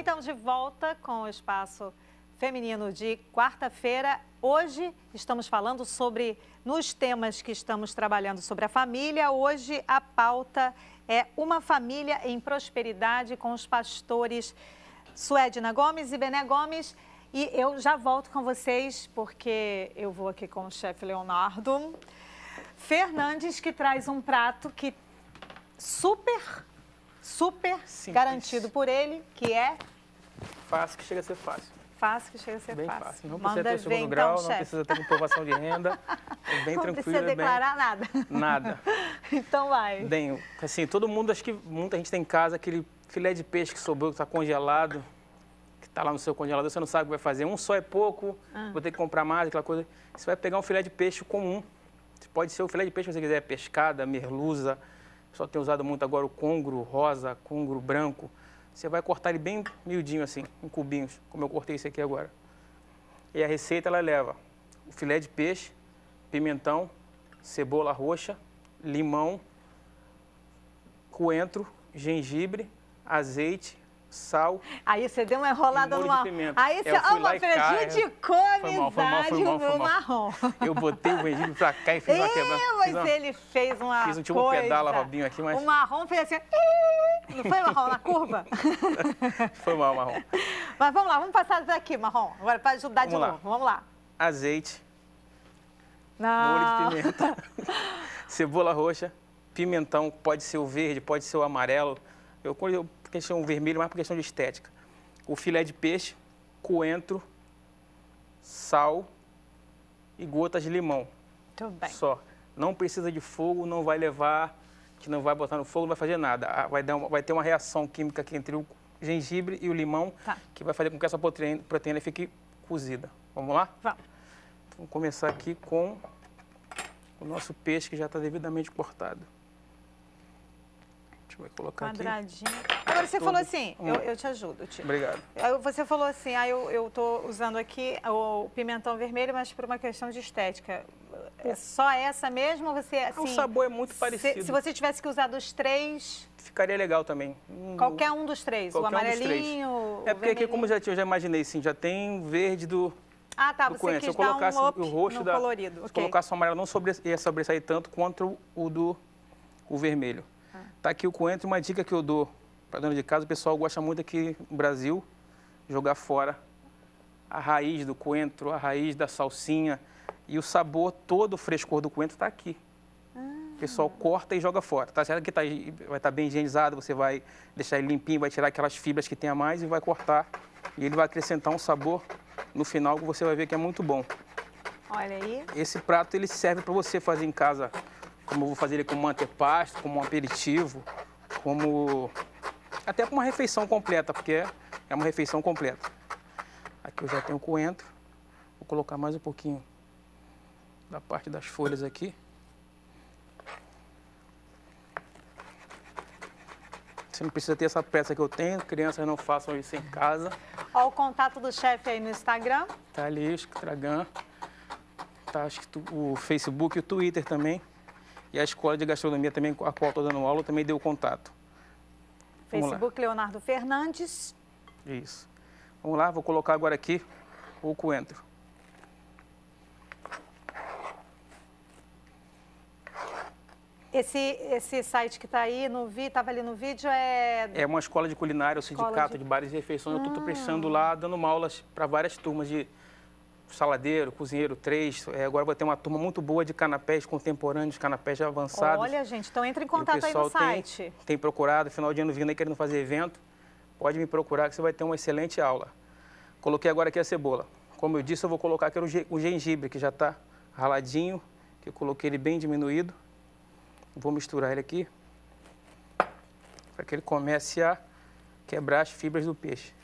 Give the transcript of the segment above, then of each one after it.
Então, de volta com o Espaço Feminino de quarta-feira. Hoje estamos falando sobre, nos temas que estamos trabalhando sobre a família, hoje a pauta é Uma Família em Prosperidade com os pastores Suedna Gomes e Bené Gomes. E eu já volto com vocês, porque eu vou aqui com o chefe Leonardo Fernandes, que traz um prato que super simples, garantido por ele, que é... Fácil que chega a ser fácil. Fácil que chega a ser bem fácil. fácil. Não precisa ter o segundo grau, não precisa ter comprovação de renda. É bem tranquilo. Não precisa declarar nada. Nada. Então vai. Bem, assim, todo mundo, acho que muita gente tem em casa aquele filé de peixe que sobrou, que está congelado, que está lá no seu congelador, você não sabe o que vai fazer. Um só é pouco, vou ter que comprar mais, aquela coisa. Você vai pegar um filé de peixe comum. Pode ser o filé de peixe que você quiser, pescada, merluza. Só tem usado muito agora o congro rosa, congro branco. Você vai cortar ele bem miudinho assim, em cubinhos, como eu cortei esse aqui agora. E a receita, ela leva o filé de peixe, pimentão, cebola roxa, limão, coentro, gengibre, azeite, sal. Aí você deu uma enrolada no marrom. Aí você, uma prejudicou a amizade no meu marrom. Eu botei o gengibre pra cá e fiz uma quebra. Mas ele fez uma Fiz um tipo pedala, Robinho aqui, mas... O marrom fez assim... Não foi, marrom, na curva? Foi mal, marrom. Mas vamos lá, vamos passar daqui, marrom. Agora, para ajudar de novo. Vamos lá. Azeite. Não. Molho de pimenta. Cebola roxa. Pimentão, pode ser o verde, pode ser o amarelo. Eu questão o vermelho, mais por questão de estética. O filé de peixe, coentro, sal e gotas de limão. Tudo bem. Só. Não precisa de fogo, não vai levar, que não vai botar no fogo, não vai fazer nada. Vai ter uma reação química aqui entre o gengibre e o limão, que vai fazer com que essa proteína fique cozida. Vamos lá? Vamos. Vamos começar aqui com o nosso peixe, que já está devidamente cortado. Deixa eu colocar quadradinho. Agora você falou assim, eu te ajudo, tio. Obrigado. Você falou assim, eu estou usando aqui o pimentão vermelho, mas por uma questão de estética. É só essa mesmo ou você, assim... O sabor é muito parecido. Se você tivesse que usar dos três... Ficaria legal também. Qualquer um dos três, o amarelinho, o É porque aqui, como eu já imaginei, sim, já tem verde do... Ah, tá, você quis dar um up o roxo no da, colorido. Se colocasse o amarelo, não ia sobressair tanto quanto o vermelho. Tá aqui o coentro. Uma dica que eu dou para dona de casa, o pessoal gosta muito aqui no Brasil, jogar fora a raiz do coentro, a raiz da salsinha e o sabor todo, o frescor do coentro está aqui. O pessoal corta e joga fora. Tá certo que vai estar bem higienizado, você vai deixar ele limpinho, vai tirar aquelas fibras que tem a mais e vai cortar. E ele vai acrescentar um sabor no final que você vai ver que é muito bom. Olha aí. Esse prato ele serve para você fazer em casa, como eu vou fazer ele como um antepasto, como um aperitivo, como até para uma refeição completa, porque é uma refeição completa. Aqui eu já tenho o coentro, vou colocar mais um pouquinho da parte das folhas aqui. Você não precisa ter essa pressa que eu tenho, crianças não façam isso em casa. Olha o contato do chefe aí no Instagram. Tá ali o Instagram, tá acho que o Facebook e o Twitter também. E a escola de gastronomia também, a qual estou dando aula, também deu contato. Facebook Leonardo Fernandes. Isso. Vamos lá, vou colocar agora aqui o coentro. Esse site que está aí estava ali no vídeo é... É uma escola de culinária, o sindicato de bares e refeições. Eu estou prestando lá, dando aulas para várias turmas de saladeiro, cozinheiro 3. Agora vai ter uma turma muito boa de canapés contemporâneos, canapés já avançados. Olha, gente, então entre em contato aí no site. Tem procurado, final de ano vindo aí querendo fazer evento, pode me procurar que você vai ter uma excelente aula. Coloquei agora aqui a cebola. Como eu disse, eu vou colocar aqui o gengibre, que já está raladinho, que eu coloquei ele bem diminuído. Vou misturar ele aqui, para que ele comece a quebrar as fibras do peixe.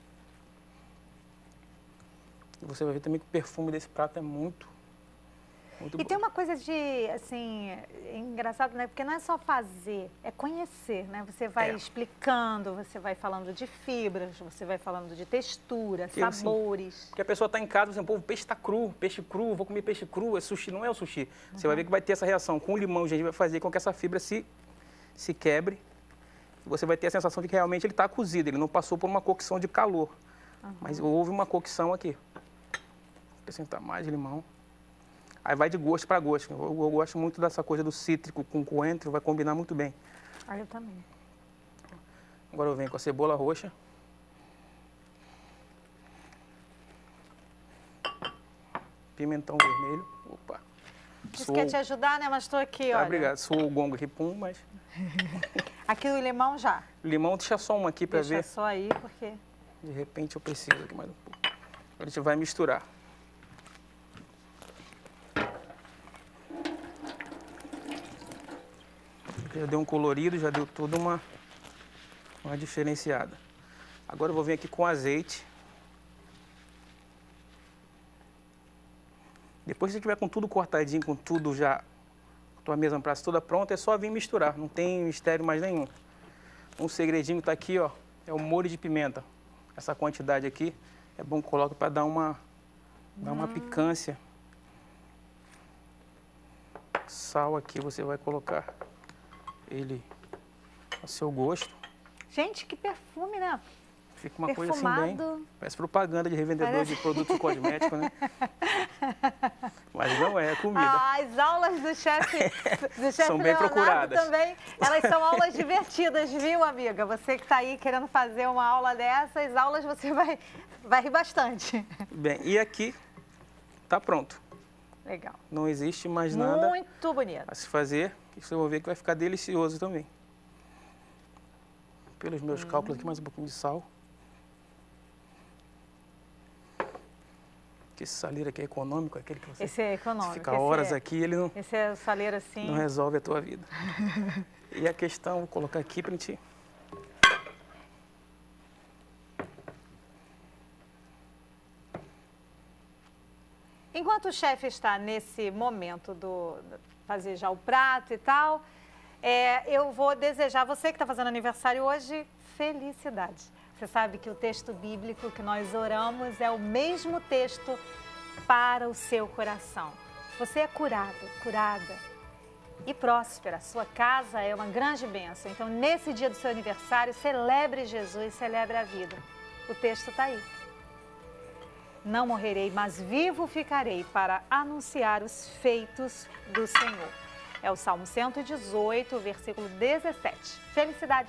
Você vai ver também que o perfume desse prato é muito bom. Tem uma coisa de, assim, engraçado, né? Porque não é só fazer, é conhecer, né? Você vai explicando, você vai falando de fibras, você vai falando de textura, sabores. Assim, porque a pessoa está em casa, o peixe está cru, peixe cru, vou comer peixe cru, é sushi, não é o sushi. Você vai ver que vai ter essa reação com o limão, gente, vai fazer com que essa fibra se quebre você vai ter a sensação de que realmente ele está cozido, ele não passou por uma cocção de calor. Mas houve uma cocção aqui. Vou acrescentar mais limão. Aí vai de gosto para gosto. Eu gosto muito dessa coisa do cítrico com coentro, vai combinar muito bem. Ah, eu também. Agora eu venho com a cebola roxa. Pimentão vermelho. Opa. Isso quer te ajudar, né? Mas estou aqui, olha. Obrigado. Sou o gongo aqui, pum, mas... Aqui o limão já. Limão, deixa só um aqui para ver. Deixa só aí, porque... De repente eu preciso aqui mais um pouco. Agora a gente vai misturar. Já deu um colorido, já deu toda uma diferenciada. Agora eu vou vir aqui com azeite. Depois que você tiver com tudo cortadinho, com tudo já, a tua mesa no prato toda pronta, é só vir misturar, não tem mistério mais nenhum. Um segredinho tá aqui, ó, é o molho de pimenta. Essa quantidade aqui é bom que coloque para dar uma picância. Sal aqui você vai colocar ele a seu gosto. Gente, que perfume, né? Fica uma Perfumado. coisa assim bem... Parece propaganda de revendedor de produtos cosméticos, né? Mas não é comida. Ah, as aulas do chefe São bem Leonardo procuradas. também, elas são aulas divertidas, viu, amiga? Você que está aí querendo fazer uma aula dessas, aulas você vai rir bastante. Bem, e aqui tá pronto. Legal. Não existe mais nada Muito bonito. a se fazer. Você vai ver que vai ficar delicioso também. Pelos meus cálculos aqui, mais um pouquinho de sal. Que esse saleiro aqui é econômico, aquele que você... Esse é econômico. Se ficar horas aqui, ele não... Esse é o saleiro assim. Não resolve a tua vida. E a questão, vou colocar aqui para a gente... Enquanto o chefe está nesse momento fazer já o prato e tal, eu vou desejar a você que está fazendo aniversário hoje, felicidade. Você sabe que o texto bíblico que nós oramos é o mesmo texto para o seu coração. Você é curado, curada e próspera. Sua casa é uma grande bênção. Então, nesse dia do seu aniversário, celebre Jesus, celebre a vida. O texto está aí. Não morrerei, mas vivo ficarei para anunciar os feitos do Senhor. É o Salmo 118, versículo 17. Felicidades!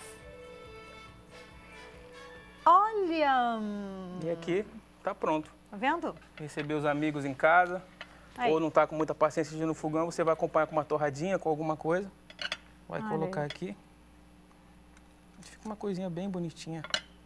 Olha! E aqui tá pronto. Tá vendo? Receber os amigos em casa, Aí. ou não tá com muita paciência de ir no fogão, você vai acompanhar com uma torradinha, com alguma coisa. Vai Olha colocar aí. aqui. Fica uma coisinha bem bonitinha.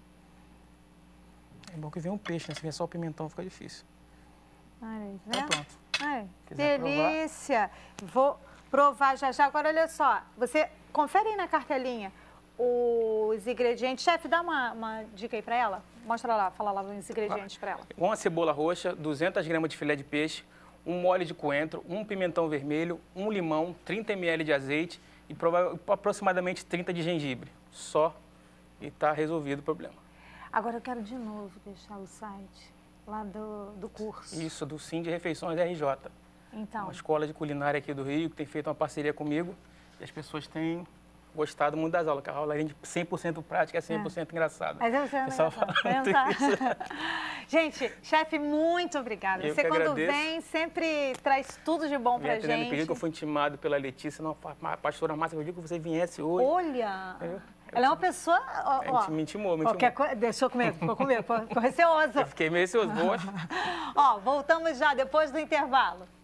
É bom que vem um peixe, né? Se vier só o pimentão, fica difícil. Olha aí, Tá né? pronto. Ai, Quiser delícia! Vou provar já já. Agora, olha só, você confere aí na cartelinha os ingredientes. Chefe, dá uma dica aí para ela. Mostra lá, fala lá os ingredientes para ela. Uma cebola roxa, 200 gramas de filé de peixe, um molho de coentro, um pimentão vermelho, um limão, 30 ml de azeite e aproximadamente 30 de gengibre. Só e tá resolvido o problema. Agora eu quero de novo deixar o site lá do curso. Isso, do Sim de Refeições RJ. Então, Uma escola de culinária aqui do Rio, que tem feito uma parceria comigo. E as pessoas têm gostado muito das aulas, que a aula é de 100% prática, é 100% engraçada. mas você não Pessoal engraçado. falando isso. Gente, chefe, muito obrigada. Eu Você que quando agradeço. vem sempre traz tudo de bom pra Me atendendo, gente. pediu que eu fui intimado pela Letícia, não, a pastora Márcia pediu que você viesse hoje. Olha, ela é uma pessoa... A gente me intimou, me intimou. Qualquer coisa, deixa eu comer, vou comer, tô receosa. Eu fiquei meio receoso. Ó, voltamos já depois do intervalo.